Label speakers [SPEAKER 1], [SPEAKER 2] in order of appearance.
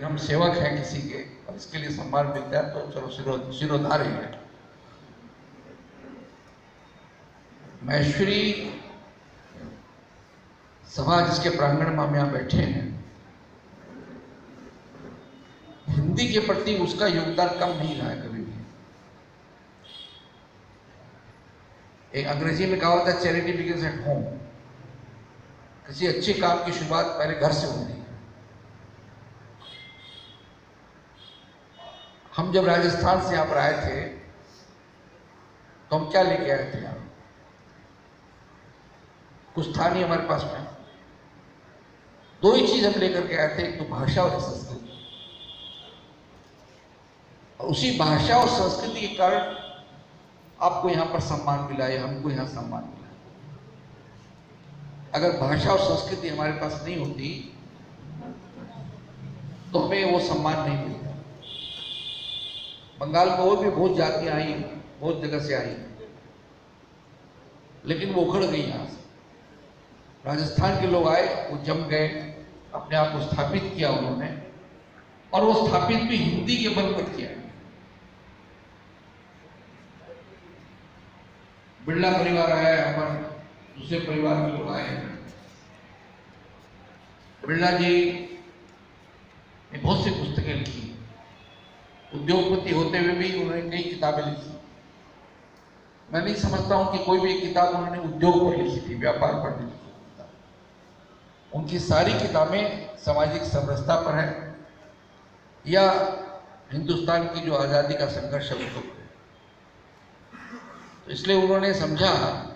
[SPEAKER 1] हम सेवक हैं किसी के और इसके लिए सम्मान मिलता है तो चलो सिरोधार्य है। महेश्वरी सभा जिसके प्रांगण में हम यहाँ बैठे हैं, हिंदी के प्रति उसका योगदान कम नहीं रहा है कभी भी। एक अंग्रेजी में कहा होता है चैरिटी बिगिंस एट होम। किसी अच्छे काम की शुरुआत पहले घर से होती है। हम जब राजस्थान से यहाँ पर आए थे तो हम क्या लेके आए थे यहाँ? कुछ था नहीं हमारे पास में। दो ही चीज हम लेकर के आए थे, एक तो भाषा और संस्कृति। और उसी भाषा और संस्कृति के कारण आपको यहाँ पर सम्मान मिला है, हमको यहाँ सम्मान मिला। अगर भाषा और संस्कृति हमारे पास नहीं होती तो हमें वो सम्मान नहीं मिलता। बंगाल में और भी बहुत जातियां आई, बहुत जगह से आई, लेकिन वो उखड़ गई यहाँ से। राजस्थान के लोग आए, वो जम गए, अपने आप को स्थापित किया उन्होंने, और वो स्थापित भी हिंदी के बल पर किया। बिरला परिवार आया, हमारे दूसरे परिवार के लोग आए। बिरला जी ने बहुत सी पुस्तकें लिखी, उद्योगपति होते हुए भी उन्होंने कई किताबें लिखी। मैं नहीं समझता हूं कि कोई भी एक किताब उन्होंने उद्योग पर लिखी थी, व्यापार पर नहीं लिखी। उनकी सारी किताबें सामाजिक समरसता पर है या हिंदुस्तान की जो आज़ादी का संघर्ष है उसको। तो इसलिए उन्होंने समझा